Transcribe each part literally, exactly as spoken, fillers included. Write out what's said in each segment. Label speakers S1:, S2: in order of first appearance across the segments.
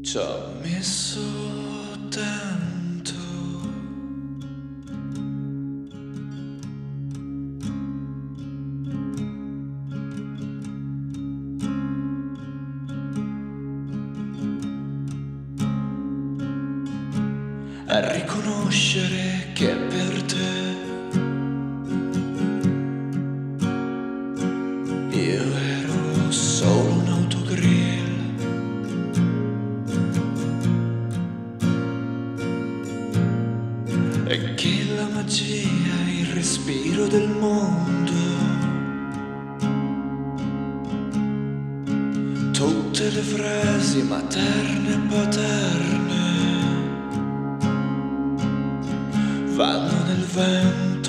S1: Ci ho messo tanto a riconoscere che per te io ero solo un autogrill. E che la magia, il respiro del mondo, tutte le frasi materne e paterne vanno nel vento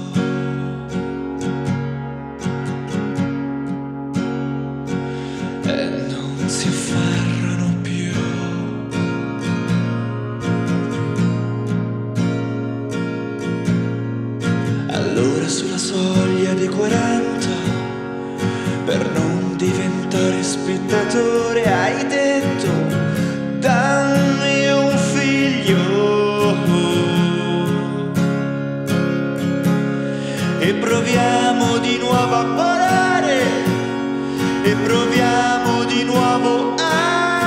S1: e non si afferrano più. Allora sulla soglia dei quaranta, per non diventare spettatore, hai detto: dammi un figlio e proviamo di nuovo a volare, e proviamo di nuovo a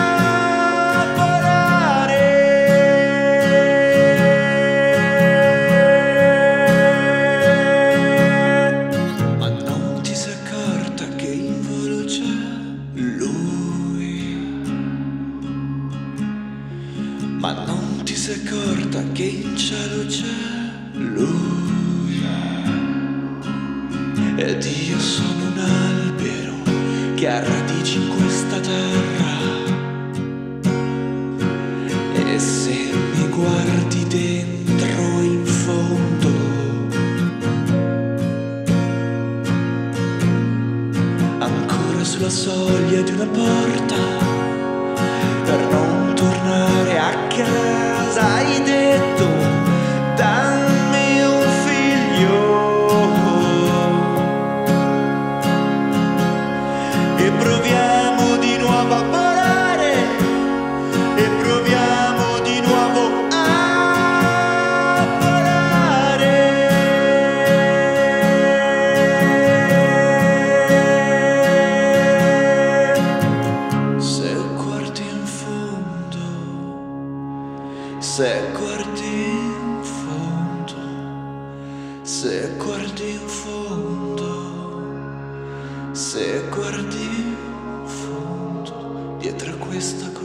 S1: Ma non ti sei accorta che in cielo c'è lui? Ed io sono un albero che ha radici in questa terra. E se mi guardi dentro in fondo, ancora sulla soglia di una porta, per non tornare a casa hai detto: dammi un figlio e proviamo di nuovo a volare, e proviamo di nuovo a volare. Se guardi in fondo, se guardi in fondo, se guardi in fondo, se guardi in fondo, dietro a questa